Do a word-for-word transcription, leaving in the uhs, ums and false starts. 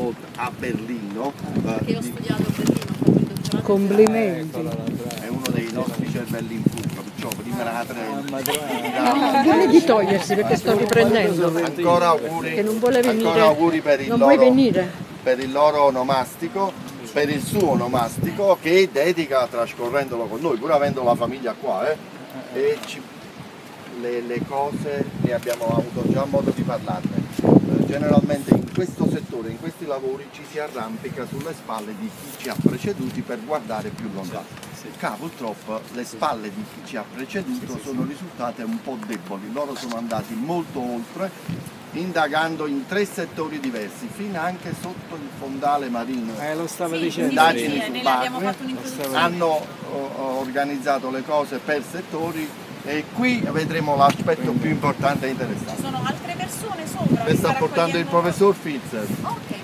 Boot a Berlino. Perché io ho studiato a Berlino, ho fatto il dottorato. Complimenti. È uno dei nostri cervelli in fuga, perciò prima la No, dimmi di togliersi perché sto riprendendo. Ancora auguri, Che non vuole venire. ancora auguri per il Non loro, vuoi venire? per il loro onomastico, per il suo onomastico che dedica trascorrendolo con noi, pur avendo la famiglia qua, eh, e ci, le, le cose ne abbiamo avuto già modo di parlarne. Eh, generalmente in questo settore, in questi lavori ci si arrampica sulle spalle di chi ci ha preceduti per guardare più lontano. Qua purtroppo le spalle di chi ci ha preceduto sono risultate un po' deboli, loro sono andati molto oltre, indagando in tre settori diversi, fino anche sotto il fondale marino. Eh, lo stava Sì, dicendo. Indagini sì, su noi le abbiamo barche, fatto un'introduzione. hanno oh, organizzato le cose per settori e qui vedremo l'aspetto più importante e Ci interessante. sono altre persone sopra. Le che sta sta portando il raccogliendo- professor Filzer. Ok.